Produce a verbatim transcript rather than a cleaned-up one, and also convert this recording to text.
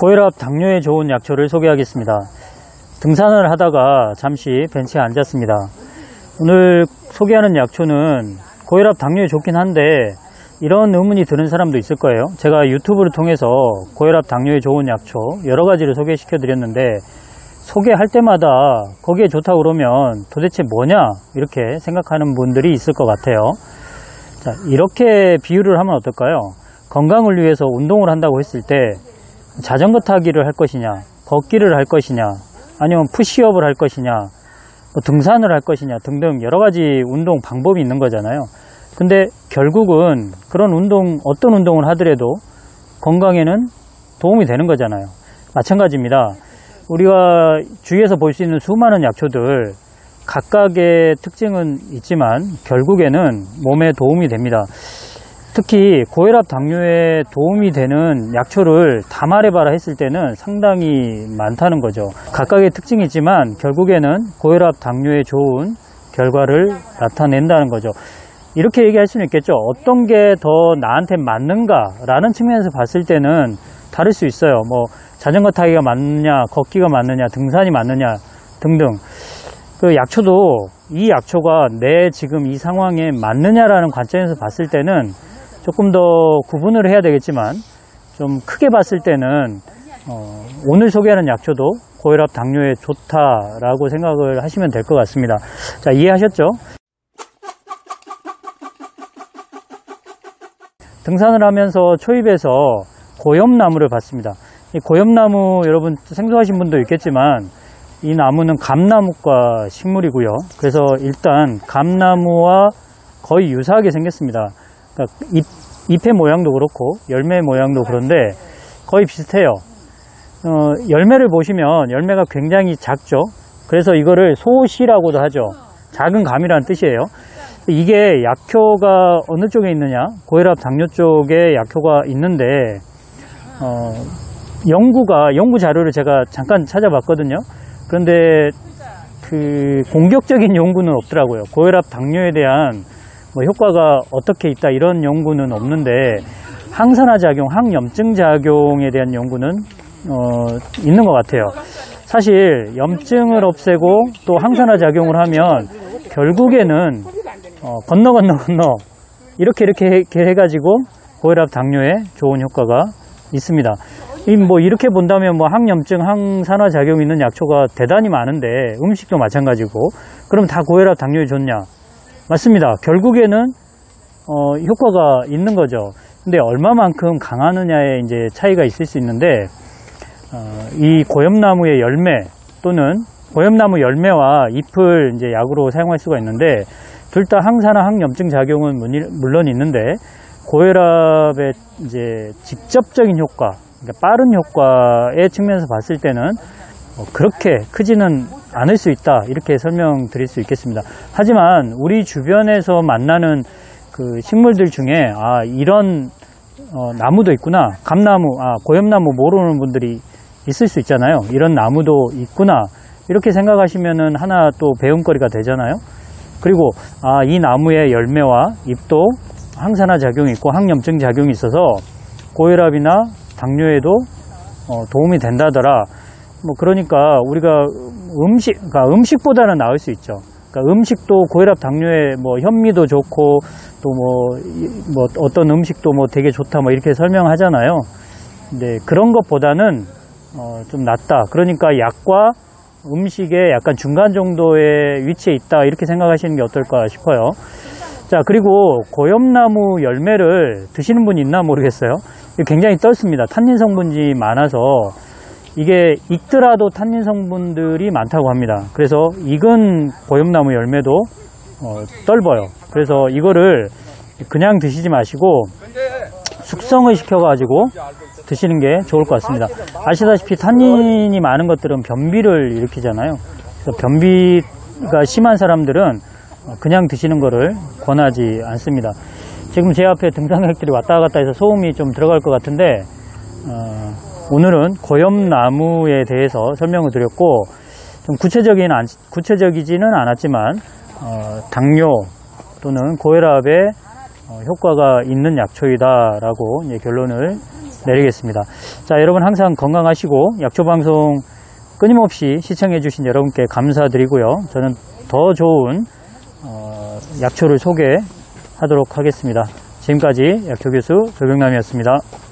고혈압 당뇨에 좋은 약초를 소개하겠습니다. 등산을 하다가 잠시 벤치에 앉았습니다. 오늘 소개하는 약초는 고혈압 당뇨에 좋긴 한데 이런 의문이 드는 사람도 있을 거예요. 제가 유튜브를 통해서 고혈압 당뇨에 좋은 약초 여러 가지를 소개시켜 드렸는데 소개할 때마다 거기에 좋다고 그러면 도대체 뭐냐 이렇게 생각하는 분들이 있을 것 같아요. 자, 이렇게 비유를 하면 어떨까요? 건강을 위해서 운동을 한다고 했을 때 자전거 타기를 할 것이냐, 걷기를 할 것이냐, 아니면 푸시업을 할 것이냐, 뭐 등산을 할 것이냐 등등 여러 가지 운동 방법이 있는 거잖아요. 근데 결국은 그런 운동, 어떤 운동을 하더라도 건강에는 도움이 되는 거잖아요. 마찬가지입니다. 우리가 주위에서 볼 수 있는 수많은 약초들 각각의 특징은 있지만 결국에는 몸에 도움이 됩니다. 특히 고혈압 당뇨에 도움이 되는 약초를 다 말해봐라 했을 때는 상당히 많다는 거죠. 각각의 특징이 있지만 결국에는 고혈압 당뇨에 좋은 결과를 나타낸다는 거죠. 이렇게 얘기할 수는 있겠죠. 어떤 게 더 나한테 맞는가 라는 측면에서 봤을 때는 다를 수 있어요. 뭐 자전거 타기가 맞느냐, 걷기가 맞느냐, 등산이 맞느냐 등등. 그 약초도 이 약초가 내 지금 이 상황에 맞느냐라는 관점에서 봤을 때는 조금 더 구분을 해야 되겠지만 좀 크게 봤을 때는 어, 오늘 소개하는 약초도 고혈압 당뇨에 좋다라고 생각을 하시면 될 것 같습니다. 자, 이해하셨죠? 등산을 하면서 초입에서 고염나무를 봤습니다. 이 고염나무 여러분 생소하신 분도 있겠지만 이 나무는 감나무과 식물이고요. 그래서 일단 감나무와 거의 유사하게 생겼습니다. 그러니까 잎, 잎의 모양도 그렇고 열매 모양도 그런데 거의 비슷해요. 어, 열매를 보시면 열매가 굉장히 작죠. 그래서 이거를 소시라고도 하죠. 작은 감이라는 뜻이에요. 이게 약효가 어느 쪽에 있느냐, 고혈압 당뇨 쪽에 약효가 있는데 어, 연구가 연구 자료를 제가 잠깐 찾아봤거든요. 그런데 그 공격적인 연구는 없더라고요. 고혈압 당뇨에 대한 뭐 효과가 어떻게 있다 이런 연구는 없는데 항산화 작용, 항염증 작용에 대한 연구는 어, 있는 것 같아요. 사실 염증을 없애고 또 항산화 작용을 하면 결국에는 어, 건너 건너 건너 이렇게 이렇게 해, 해가지고 고혈압 당뇨에 좋은 효과가 있습니다. 이 뭐 이렇게 본다면 뭐 항염증, 항산화 작용이 있는 약초가 대단히 많은데 음식도 마찬가지고 그럼 다 고혈압 당뇨에 좋냐? 맞습니다. 결국에는 어, 효과가 있는 거죠. 근데 얼마만큼 강하느냐에 이제 차이가 있을 수 있는데 어, 이 고염나무의 열매 또는 고염나무 열매와 잎을 이제 약으로 사용할 수가 있는데 둘 다 항산화, 항염증 작용은 물론 있는데 고혈압의 이제 직접적인 효과, 그러니까 빠른 효과의 측면에서 봤을 때는 뭐 그렇게 크지는 않을 수 있다 이렇게 설명드릴 수 있겠습니다. 하지만 우리 주변에서 만나는 그 식물들 중에 아 이런 어, 나무도 있구나, 감나무, 아 고염나무 모르는 분들이 있을 수 있잖아요. 이런 나무도 있구나 이렇게 생각하시면은 하나 또 배움거리가 되잖아요. 그리고 아, 이 나무의 열매와 잎도 항산화 작용이 있고 항염증 작용이 있어서 고혈압이나 당뇨에도 어, 도움이 된다더라. 뭐 그러니까 우리가 음식, 그러니까 음식보다는 나을 수 있죠. 그러니까 음식도 고혈압 당뇨에 뭐 현미도 좋고 또 뭐 뭐 어떤 음식도 뭐 되게 좋다 뭐 이렇게 설명하잖아요. 근데 그런 것보다는 어, 좀 낫다. 그러니까 약과 음식의 약간 중간 정도의 위치에 있다 이렇게 생각하시는 게 어떨까 싶어요. 자, 그리고 고염나무 열매를 드시는 분이 있나 모르겠어요. 굉장히 떫습니다. 탄닌 성분이 많아서 이게 익더라도 탄닌 성분들이 많다고 합니다. 그래서 익은 고염나무 열매도 어, 떫어요. 그래서 이거를 그냥 드시지 마시고 숙성을 시켜가지고 드시는 게 좋을 것 같습니다. 아시다시피 탄닌이 많은 것들은 변비를 일으키잖아요. 그래서 변비가 심한 사람들은 그냥 드시는 거를 권하지 않습니다. 지금 제 앞에 등산객들이 왔다 갔다 해서 소음이 좀 들어갈 것 같은데 어, 오늘은 고염나무에 대해서 설명을 드렸고 좀 구체적인, 구체적이지는 않았지만 어, 당뇨 또는 고혈압에 어, 효과가 있는 약초이다 라고 이제 결론을 내리겠습니다. 자, 여러분 항상 건강하시고 약초방송 끊임없이 시청해 주신 여러분께 감사드리고요. 저는 더 좋은 어, 약초를 소개하도록 하겠습니다. 지금까지 약초교수 조병남이었습니다.